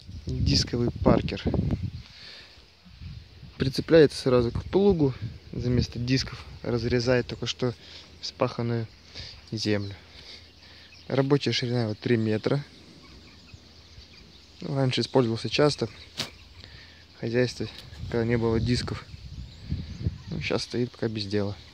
Дисковый Паркер. Прицепляется сразу к плугу, вместо дисков разрезает только что вспаханную землю. Рабочая ширина вот 3 метра. Раньше использовался часто в хозяйстве, когда не было дисков. Сейчас стоит пока без дела.